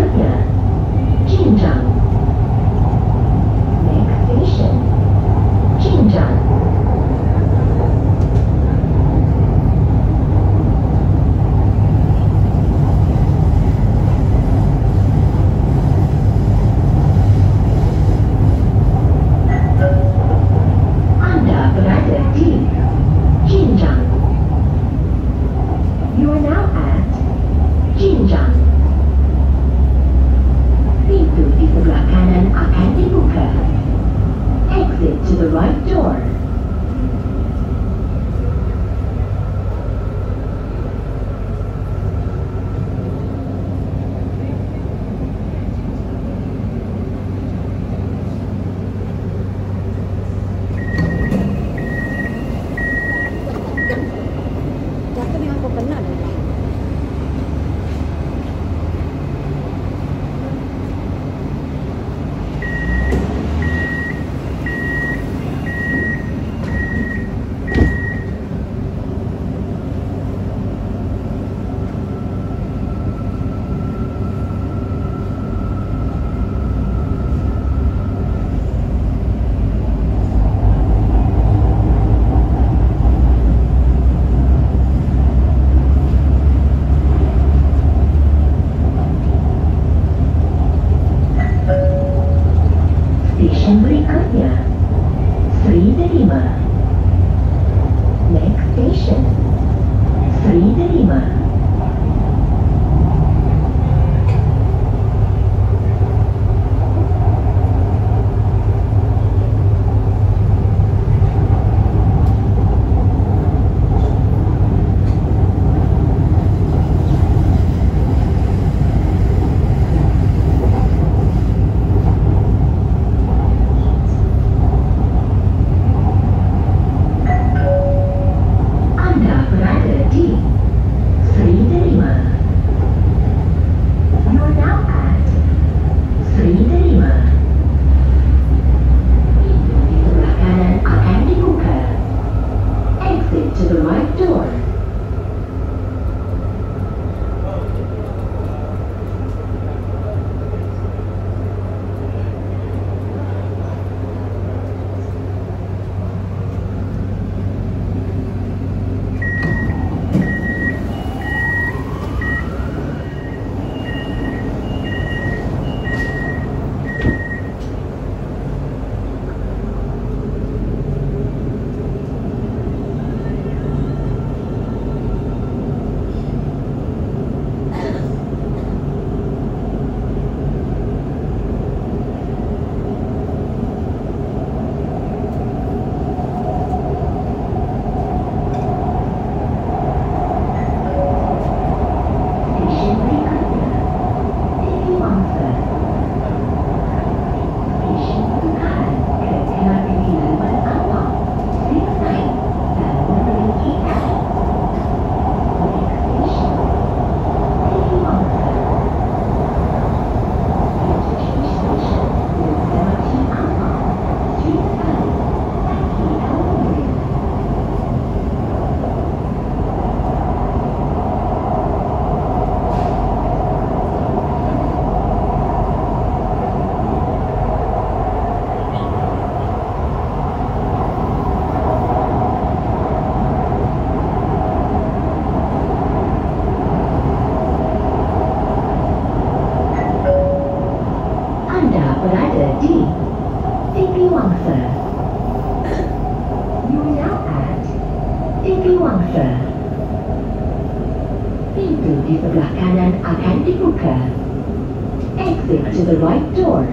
berikutnya, Jinjang. Next station, Jinjang. Anda berada di Jinjang. You are now at Jinjang. Pintu di sebelah kanan akan dibuka. Exit to the right door. Jatuh dengan kau kena dah. Stesen berikutnya, Delima. Next station, Delima. Anda berada di Delima. You are now at Delima. Pintu di sebelah kanan akan dibuka. Exit to the right door. Stesen berikutnya, Titiwangsa. Stesen Kuchai, kereta api laluan awam, Sentul, dan memiliki L. Next station, Titiwangsa. Interchange station with Melati Awam, Sentul, dan Kepong. Anda berada di Titiwangsa. You are now at Titiwangsa. Pintu di sebelah kanan akan dibuka. Exit to the right door.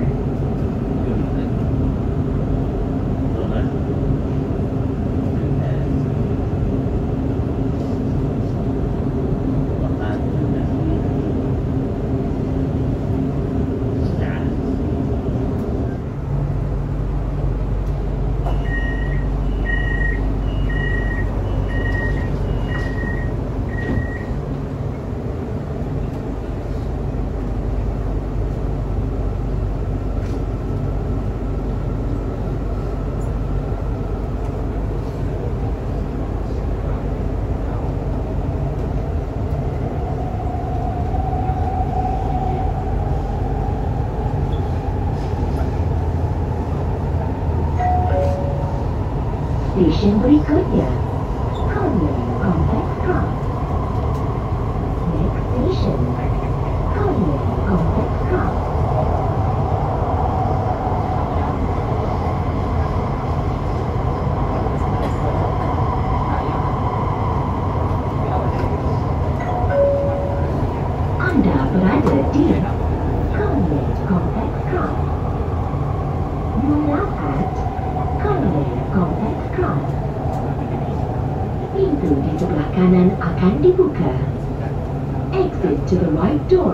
Stesen berikutnya, Conlay Complex Cross. Next station, Conlay Complex Cross. Anda berada di Conlay Complex Cross. You now at Conlay Complex Cross. Pintu di sebelah kanan akan dibuka. Exit to the right door.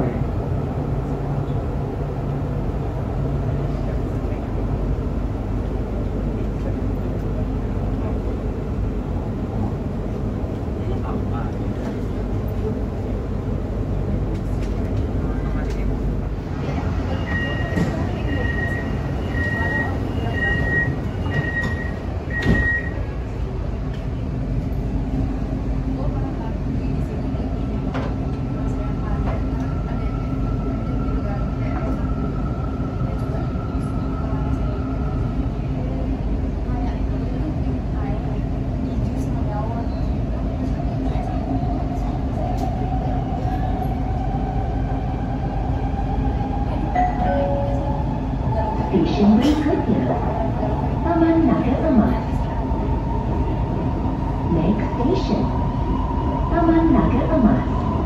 Stesen berikutnya, Taman Naga Emas. Next station, Taman Naga Emas.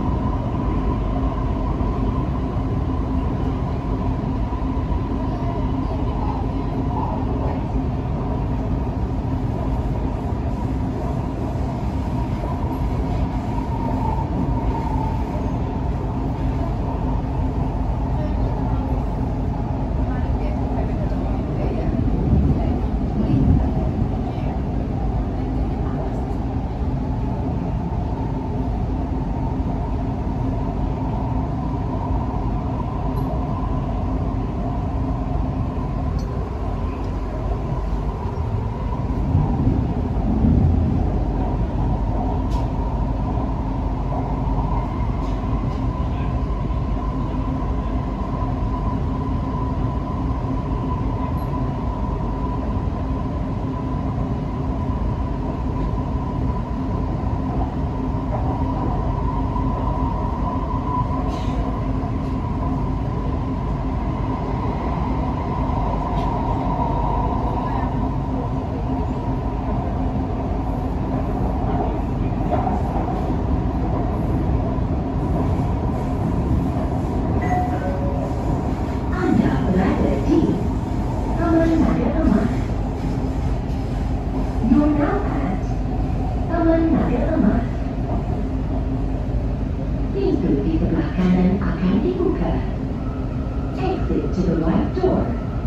Exit to the left door.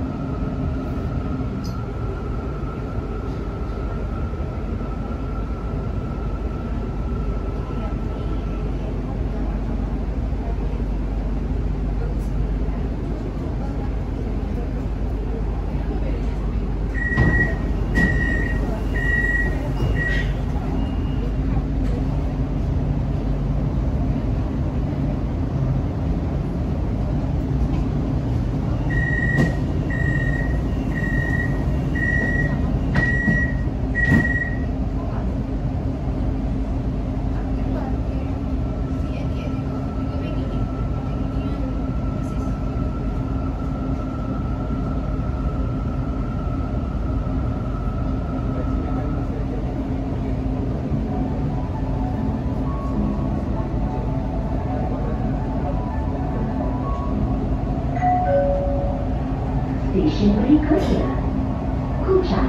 Stesen berikutnya, Kuchai.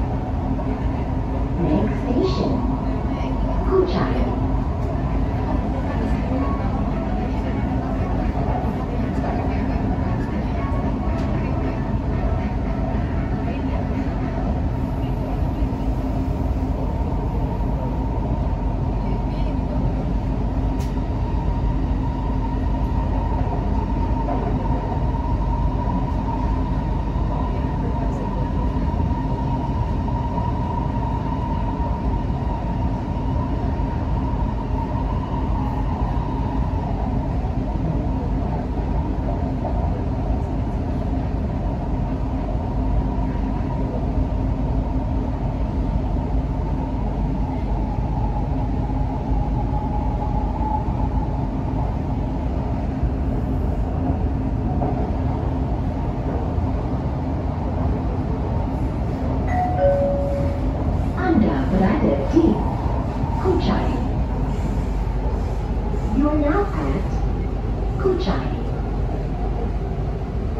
Next station, Kuchai.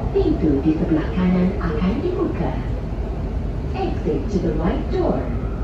Pintu di sebelah kanan akan dibuka. Exit to the right door.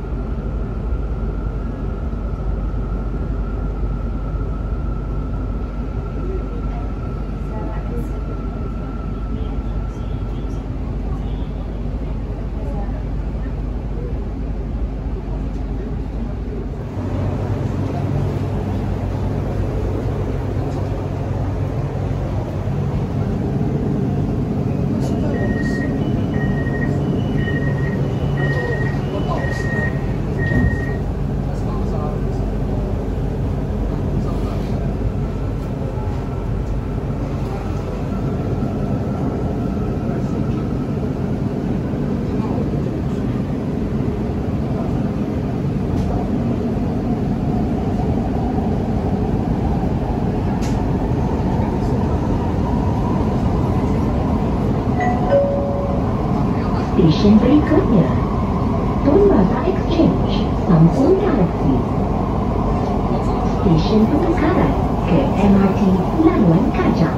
Stesen berikutnya, Tun Razak Exchange, Samsung Galaxy. Stesen penukaran ke MRT Laluan Kajang.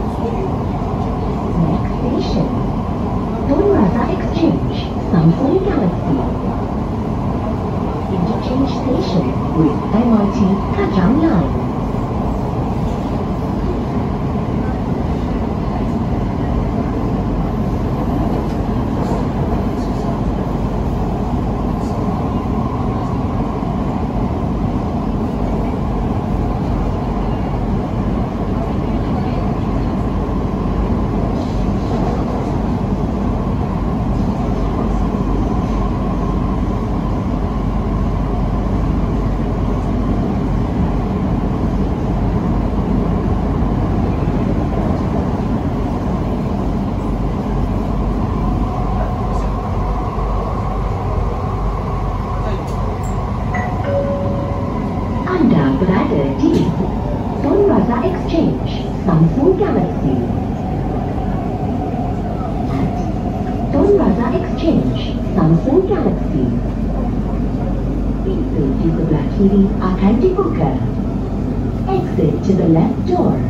Next station, Tun Razak Exchange, Samsung Galaxy. Interchange station with MRT Kajang Line. Berada di Tun Razak Exchange, Samsung Galaxy. Tun Razak Exchange, Samsung Galaxy. Pintu di sebelah kiri akan dibuka. Exit to the left door.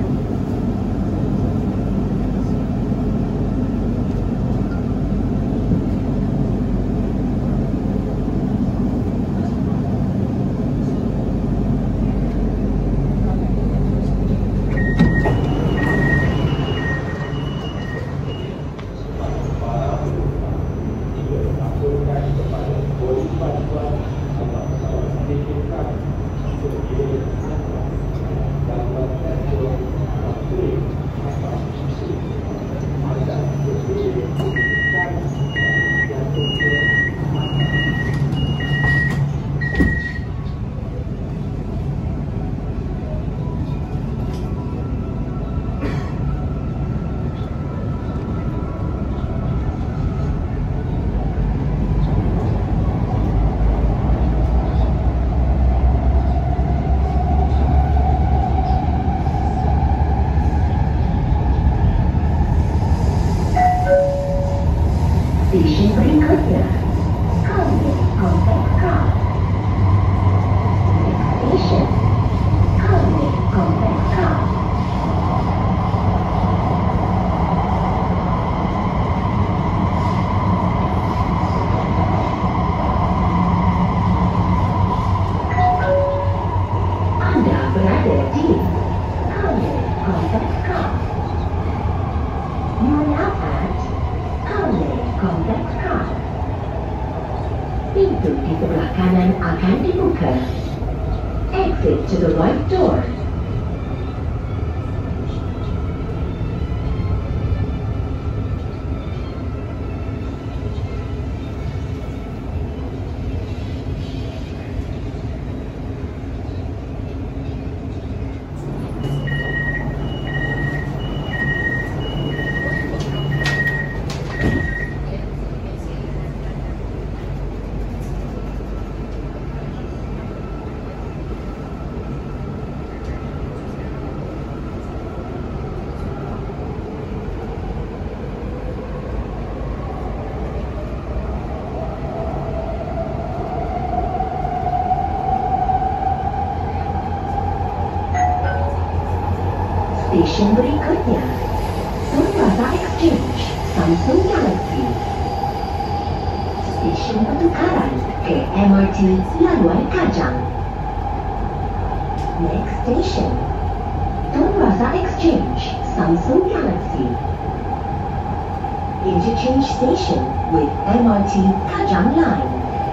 Stesen berikutnya, Conlay Compact Car. Next station, Conlay Compact Car. Anda berada di Conlay Compact Car. You are now at Conlay Compact Car. Pintu di sebelah kanan akan dibuka. Exit to the right door. Stesen berikutnya, Tun Razak Razak Exchange, Samsung Galaxy. Stesen pertukaran ke MRT Laluan Kajang. Next station, Razak Exchange, Samsung Galaxy. Interchange station with MRT Kajang Line.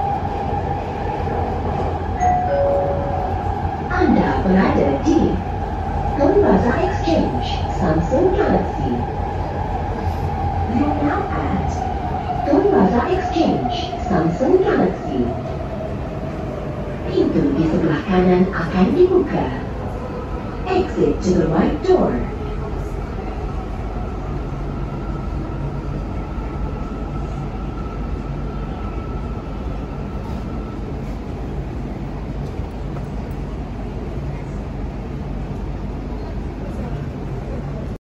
Anda berada di Razak Exchange, Samsung Galaxy. You're now at Razak Exchange, Samsung Galaxy. Pintu di sebelah kanan akan dibuka. Exit to the right door.